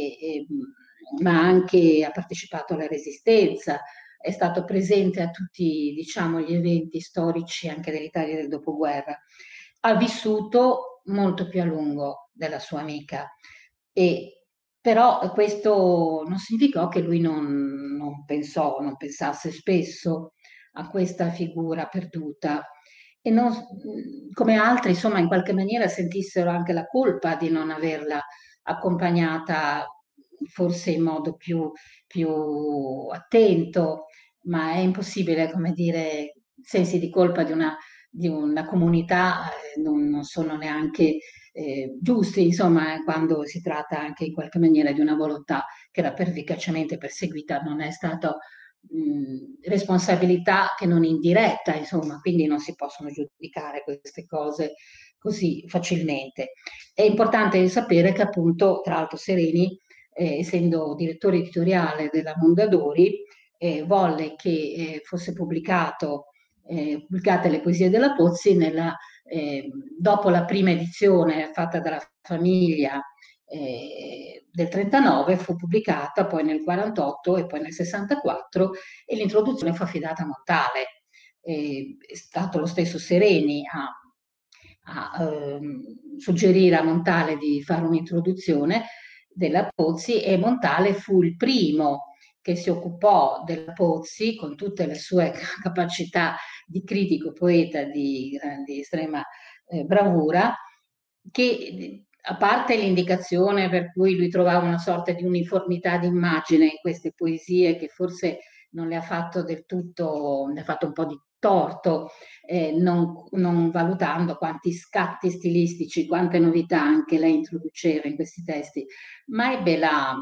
ma anche ha partecipato alla Resistenza, è stato presente a tutti, diciamo, gli eventi storici anche dell'Italia del dopoguerra. Ha vissuto molto più a lungo della sua amica, e, però questo non significò che lui non pensasse spesso a questa figura perduta e non, come altri, insomma, in qualche maniera sentissero anche la colpa di non averla accompagnata forse in modo più attento, ma è impossibile, come dire, sensi di colpa di una comunità non sono neanche giusti, insomma, quando si tratta anche in qualche maniera di una volontà che era pervicacemente perseguita, non è stata responsabilità che non indiretta, insomma, quindi non si possono giudicare queste cose così facilmente. È importante sapere che appunto, tra l'altro Sereni, essendo direttore editoriale della Mondadori, volle che fosse pubblicate le poesie della Pozzi dopo la prima edizione fatta dalla famiglia del 39, fu pubblicata poi nel 48 e poi nel 64 e l'introduzione fu affidata a Montale. È stato lo stesso Sereni a suggerire a Montale di fare un'introduzione della Pozzi e Montale fu il primo che si occupò della Pozzi con tutte le sue capacità di critico poeta di estrema bravura, che a parte l'indicazione per cui lui trovava una sorta di uniformità di immagine in queste poesie che forse non le ha fatto del tutto, ne ha fatto un po' di torto, non valutando quanti scatti stilistici, quante novità anche lei introduceva in questi testi, ma ebbe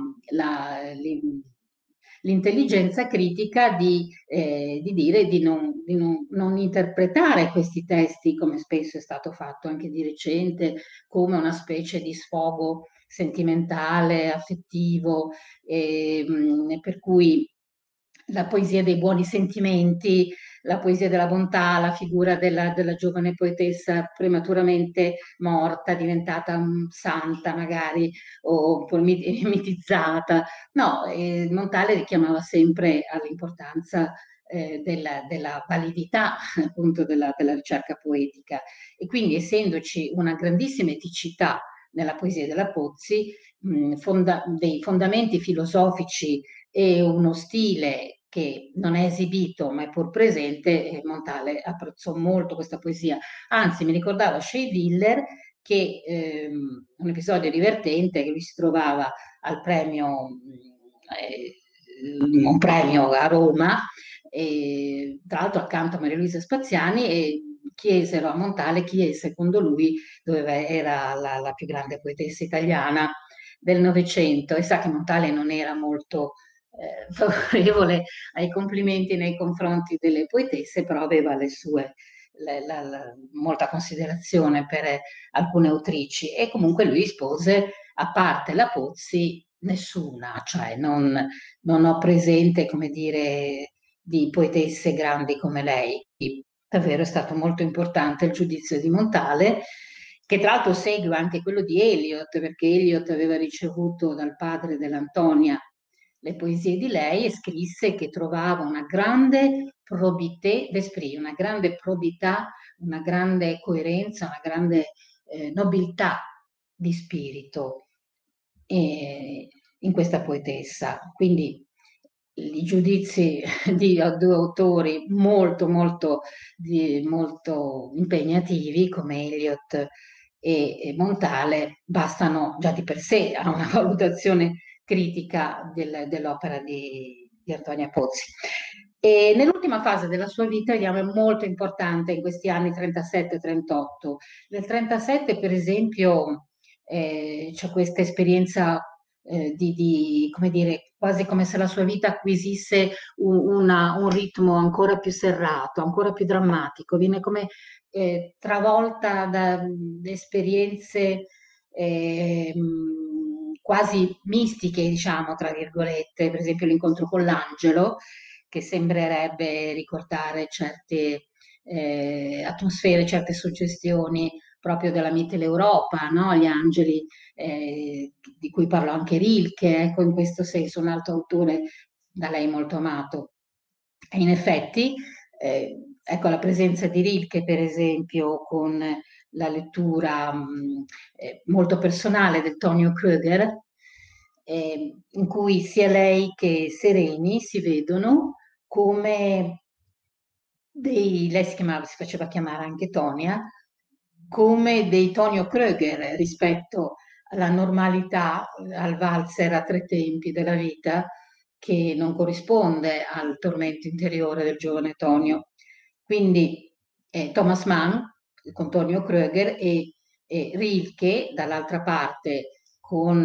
l'intelligenza critica di dire non interpretare questi testi, come spesso è stato fatto anche di recente, come una specie di sfogo sentimentale, affettivo, per cui la poesia dei buoni sentimenti la poesia della bontà, la figura della giovane poetessa prematuramente morta, diventata santa magari, o un po' mitizzata. No, Montale richiamava sempre all'importanza della validità appunto della ricerca poetica, e quindi essendoci una grandissima eticità nella poesia della Pozzi, dei fondamenti filosofici e uno stile che non è esibito ma è pur presente, Montale apprezzò molto questa poesia. Anzi, mi ricordava Shea Willer che un episodio divertente, che lui si trovava al premio, un premio a Roma, e, tra l'altro accanto a Maria Luisa Spaziani, e chiesero a Montale chi secondo lui era la più grande poetessa italiana del Novecento, e sa che Montale non era molto favorevole ai complimenti nei confronti delle poetesse, però aveva le sue, molta considerazione per alcune autrici, e comunque lui rispose, a parte la Pozzi, nessuna, cioè non ho presente, come dire, di poetesse grandi come lei. Davvero è stato molto importante il giudizio di Montale, che tra l'altro segue anche quello di Eliot, perché Eliot aveva ricevuto dal padre dell'Antonia le poesie di lei e scrisse che trovava una grande probité d'esprit, una grande probità, una grande coerenza, una grande nobiltà di spirito in questa poetessa. Quindi i giudizi di due autori molto impegnativi come Eliot e Montale bastano già di per sé a una valutazione critica dell'opera di Antonia Pozzi. E nell'ultima fase della sua vita, vediamo, è molto importante in questi anni 37-38. Nel 37, per esempio, c'è questa esperienza come dire, quasi come se la sua vita acquisisse un ritmo ancora più serrato, ancora più drammatico, viene come travolta da esperienze quasi mistiche, diciamo, tra virgolette, per esempio l'incontro con l'angelo, che sembrerebbe ricordare certe atmosfere, certe suggestioni proprio della Mitteleuropa, no? Gli angeli di cui parlò anche Rilke, ecco, in questo senso un altro autore da lei molto amato. E in effetti, ecco, la presenza di Rilke, per esempio, con la lettura molto personale del Tonio Kröger, in cui sia lei che Sereni si vedono come lei si faceva chiamare anche Tonia, come dei Tonio Kröger rispetto alla normalità, al valzer a tre tempi della vita, che non corrisponde al tormento interiore del giovane Tonio. Quindi Thomas Mann con Tonio Kröger e Rilke dall'altra parte con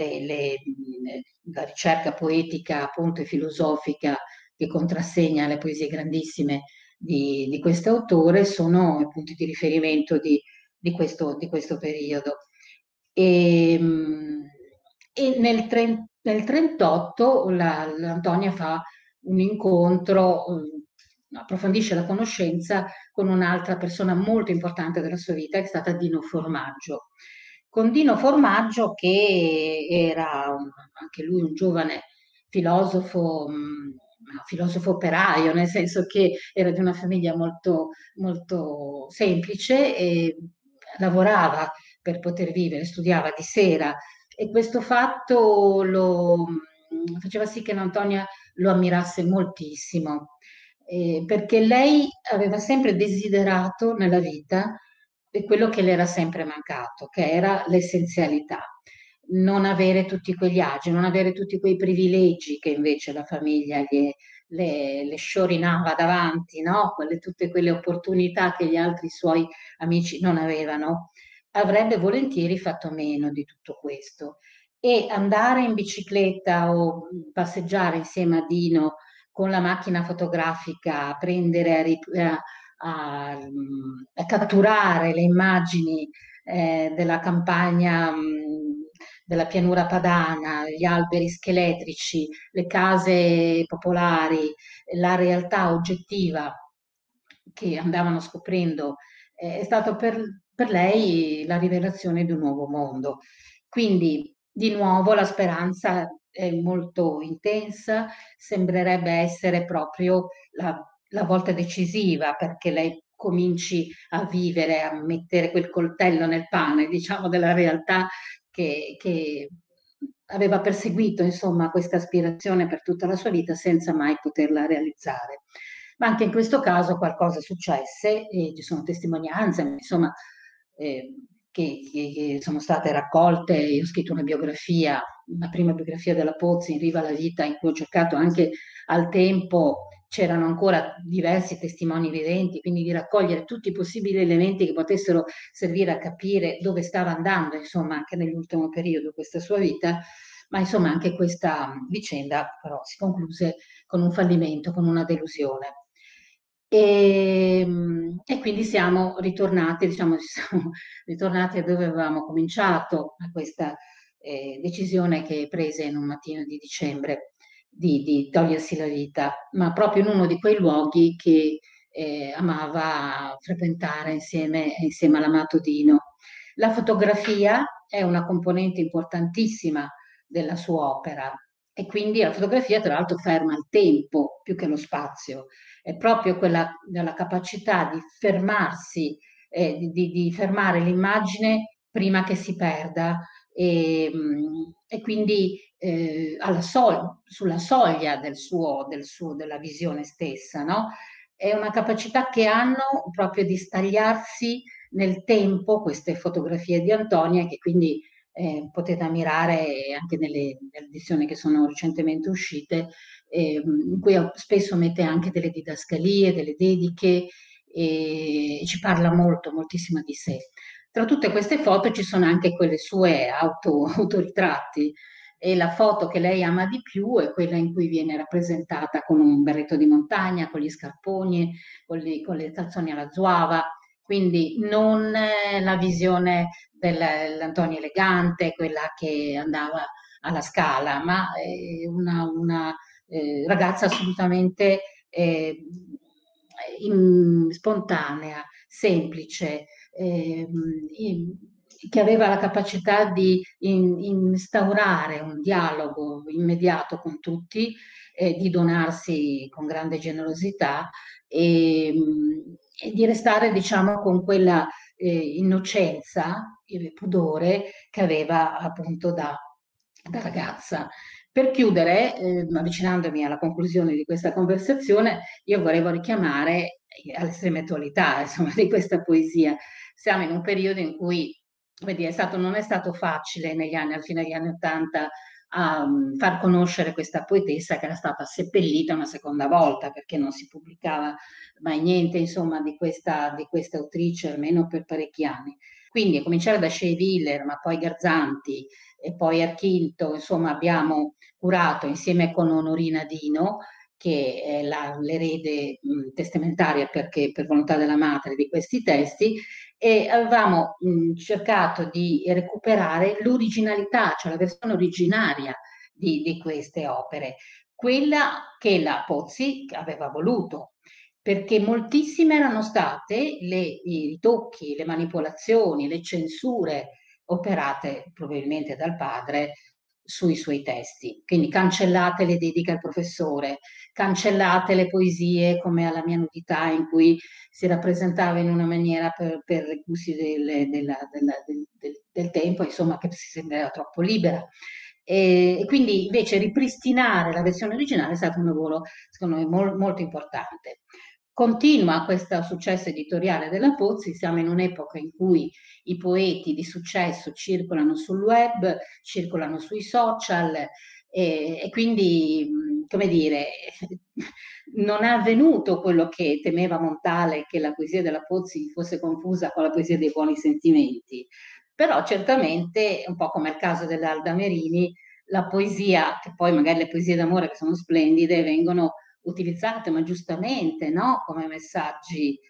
la ricerca poetica appunto e filosofica che contrassegna le poesie grandissime di questo autore, sono i punti di riferimento di questo periodo. E, e nel 38 l'Antonia fa un incontro, approfondisce la conoscenza con un'altra persona molto importante della sua vita, che è stata Dino Formaggio. Con Dino Formaggio, che era anche lui un giovane filosofo operaio, nel senso che era di una famiglia molto, molto semplice e lavorava per poter vivere, studiava di sera, e questo fatto faceva sì che Antonia lo ammirasse moltissimo, perché lei aveva sempre desiderato nella vita quello che le era sempre mancato, che era l'essenzialità, non avere tutti quegli agi, non avere tutti quei privilegi che invece la famiglia le sciorinava davanti, no? Tutte quelle opportunità che gli altri suoi amici non avevano. Avrebbe volentieri fatto meno di tutto questo, e andare in bicicletta o passeggiare insieme a Dino con la macchina fotografica, a prendere a catturare le immagini della campagna, della pianura padana, gli alberi scheletrici, le case popolari, la realtà oggettiva che andavano scoprendo, è stato per lei la rivelazione di un nuovo mondo. Quindi, di nuovo, la speranza è molto intensa, sembrerebbe essere proprio la volta decisiva perché lei cominci a vivere, a mettere quel coltello nel pane, diciamo, della realtà che aveva perseguito, insomma, questa aspirazione per tutta la sua vita senza mai poterla realizzare. Ma anche in questo caso qualcosa successe e ci sono testimonianze, insomma, eh, che sono state raccolte. Io ho scritto una biografia, una prima biografia della Pozzi, In riva alla vita, in cui ho cercato anche al tempo, c'erano ancora diversi testimoni viventi, quindi di raccogliere tutti i possibili elementi che potessero servire a capire dove stava andando, insomma, anche nell'ultimo periodo questa sua vita. Ma insomma anche questa vicenda però si concluse con un fallimento, con una delusione. E quindi siamo ritornati, diciamo, siamo ritornati a dove avevamo cominciato, a questa decisione che prese in un mattino di dicembre di togliersi la vita, ma proprio in uno di quei luoghi che amava frequentare insieme all'amato Dino. La fotografia è una componente importantissima della sua opera e quindi la fotografia, tra l'altro, ferma il tempo più che lo spazio, è proprio quella della capacità di fermarsi, di fermare l'immagine prima che si perda e quindi sulla soglia della visione stessa, no? È una capacità che hanno proprio di stagliarsi nel tempo queste fotografie di Antonia che quindi potete ammirare anche nelle edizioni che sono recentemente uscite, in cui spesso mette anche delle didascalie, delle dediche e ci parla molto, moltissimo di sé. Tra tutte queste foto ci sono anche quelle sue autoritratti e la foto che lei ama di più è quella in cui viene rappresentata con un berretto di montagna, con gli scarponi, con le calzoni alla zuava, quindi non la visione dell'Antonia elegante, quella che andava alla Scala, ma una ragazza assolutamente spontanea, semplice, che aveva la capacità di instaurare un dialogo immediato con tutti, di donarsi con grande generosità e di restare, diciamo, con quella innocenza e pudore che aveva appunto da ragazza. Per chiudere, avvicinandomi alla conclusione di questa conversazione, io volevo richiamare all'estrema attualità, insomma, di questa poesia. Siamo in un periodo in cui, vedi, non è stato facile negli anni, alla fine degli anni Ottanta, a far conoscere questa poetessa che era stata seppellita una seconda volta perché non si pubblicava mai niente, insomma, di questa autrice, almeno per parecchi anni. Quindi a cominciare da Shea Wheeler, ma poi Garzanti e poi Archinto, insomma, abbiamo curato insieme con Onorina Dino, che è l'erede testamentaria perché per volontà della madre di questi testi, e avevamo cercato di recuperare l'originalità, cioè la versione originaria di queste opere, quella che la Pozzi aveva voluto, perché moltissime erano state i ritocchi, le manipolazioni, le censure operate probabilmente dal padre sui suoi testi. Quindi cancellate le dediche al professore, cancellate le poesie come alla mia nudità in cui si rappresentava in una maniera per i gusti del tempo, insomma, che si sembrava troppo libera. E quindi invece ripristinare la versione originale è stato un lavoro, secondo me, molto importante. Continua questo successo editoriale della Pozzi, siamo in un'epoca in cui i poeti di successo circolano sul web, circolano sui social e quindi, come dire, non è avvenuto quello che temeva Montale, che la poesia della Pozzi fosse confusa con la poesia dei buoni sentimenti. Però certamente, un po' come il caso dell'Alda Merini, la poesia, che poi magari le poesie d'amore che sono splendide, vengono utilizzate, ma giustamente, no? Come messaggi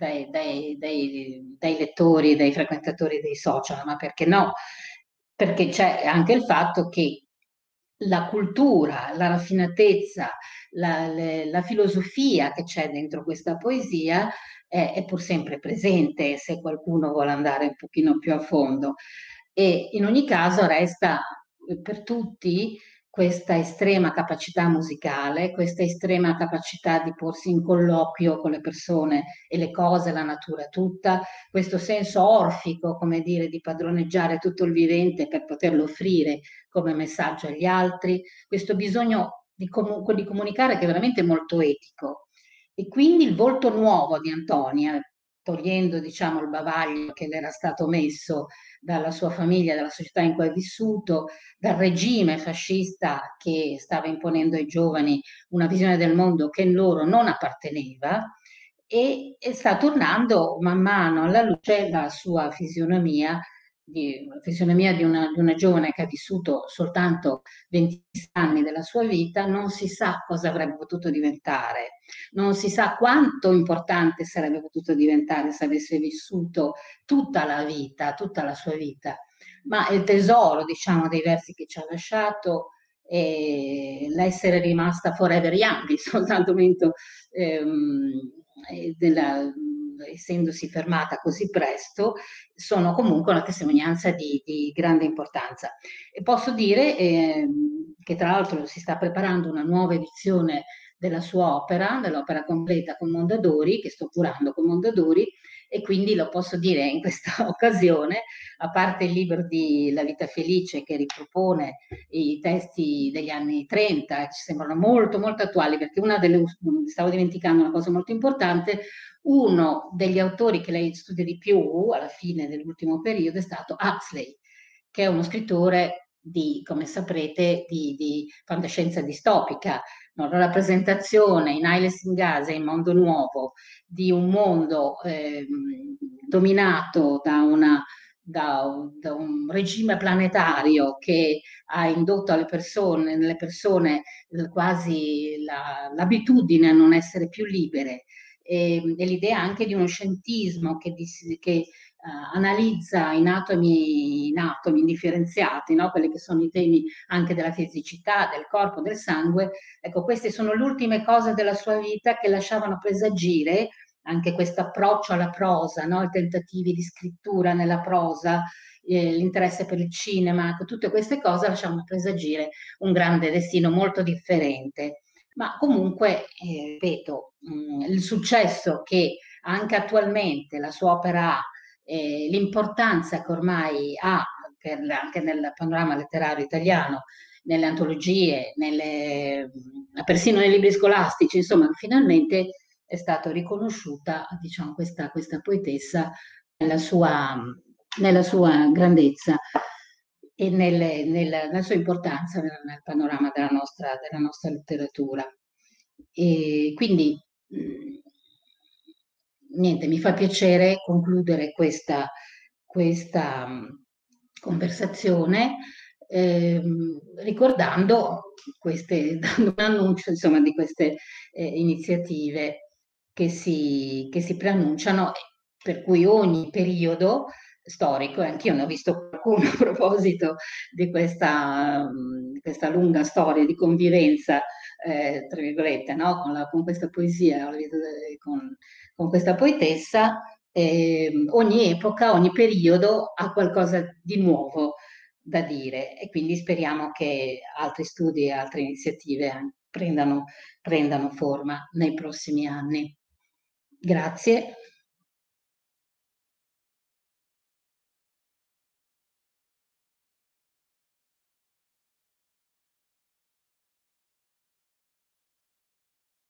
dai lettori, dai frequentatori dei social, ma perché no? Perché c'è anche il fatto che la cultura, la raffinatezza, la filosofia che c'è dentro questa poesia è pur sempre presente se qualcuno vuole andare un pochino più a fondo. E in ogni caso resta per tutti questa estrema capacità musicale, questa estrema capacità di porsi in colloquio con le persone e le cose, la natura tutta, questo senso orfico, come dire, di padroneggiare tutto il vivente per poterlo offrire come messaggio agli altri, questo bisogno comunque di comunicare che è veramente molto etico. E quindi il volto nuovo di Antonia, togliendo diciamo il bavaglio che le era stato messo dalla sua famiglia, dalla società in cui è vissuto, dal regime fascista che stava imponendo ai giovani una visione del mondo che loro non apparteneva, e sta tornando man mano alla luce la sua fisionomia, la fisionomia di una giovane che ha vissuto soltanto 20 anni della sua vita, non si sa cosa avrebbe potuto diventare, non si sa quanto importante sarebbe potuto diventare se avesse vissuto tutta la vita, tutta la sua vita. Ma il tesoro, diciamo, dei versi che ci ha lasciato è l'essere rimasta forever young, il soltanto momento essendosi fermata così presto, sono comunque una testimonianza di grande importanza. E posso dire che tra l'altro si sta preparando una nuova edizione della sua opera, dell'opera completa con Mondadori, che sto curando con Mondadori, e quindi lo posso dire in questa occasione, a parte il libro di La vita felice che ripropone i testi degli anni 30, ci sembrano molto molto attuali, perché stavo dimenticando una cosa molto importante, uno degli autori che lei studia di più alla fine dell'ultimo periodo è stato Huxley, che è uno scrittore di, come saprete, di fantascienza distopica, no? La rappresentazione in Ailes in Gaza, in Mondo Nuovo, di un mondo dominato da un regime planetario che ha indotto nelle persone quasi l'abitudine a non essere più libere, e l'idea anche di uno scientismo che analizza in atomi indifferenziati, no? Quelli che sono i temi anche della fisicità, del corpo, del sangue. Ecco, queste sono le ultime cose della sua vita che lasciavano presagire anche questo approccio alla prosa, no? I tentativi di scrittura nella prosa, l'interesse per il cinema, ecco, tutte queste cose lasciavano presagire un grande destino molto differente. Ma comunque, ripeto, il successo che anche attualmente la sua opera ha, l'importanza che ormai ha anche nel panorama letterario italiano, nelle antologie, persino nei libri scolastici, insomma, finalmente è stata riconosciuta, diciamo, questa poetessa nella sua, nella sua grandezza e nella sua importanza nel panorama della nostra letteratura. E quindi, niente, mi fa piacere concludere questa conversazione ricordando dando un annuncio insomma di queste iniziative che si preannunciano, per cui ogni periodo storico, e anch'io ne ho visto qualcuno a proposito di questa lunga storia di convivenza, tra virgolette, no? Con questa poesia, con questa poetessa, ogni epoca, ogni periodo ha qualcosa di nuovo da dire, e quindi speriamo che altri studi e altre iniziative prendano forma nei prossimi anni. Grazie.